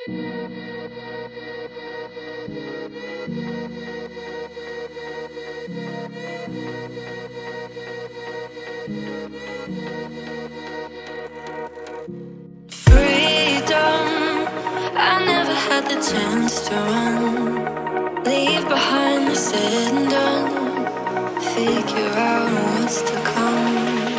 I never had the chance to run, leave behind the said and done, figure out what's to come.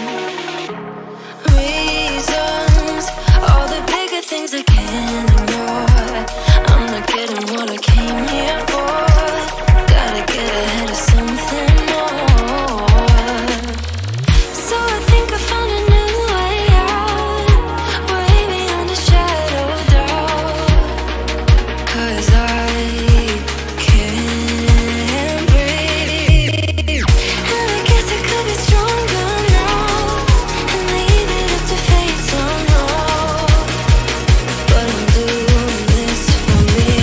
Reasons, all the bigger things I can't ignore. I'm not getting what I came here for, gotta get ahead of something more. So I think I found a new way out, way beyond the shadow of doubt. 'Cause I can't breathe, and I guess I could be stronger now, and leave it up to fate somehow. But I'm doing this for me.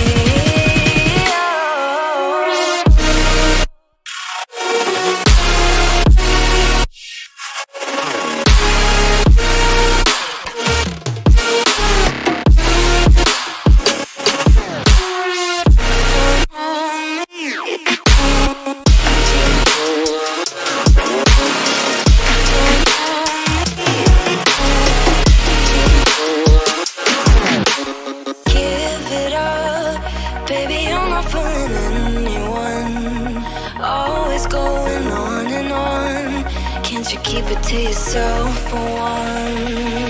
Give it up, baby, I'm not fooling anyone. Always going on and on. Can't you keep it to yourself for once?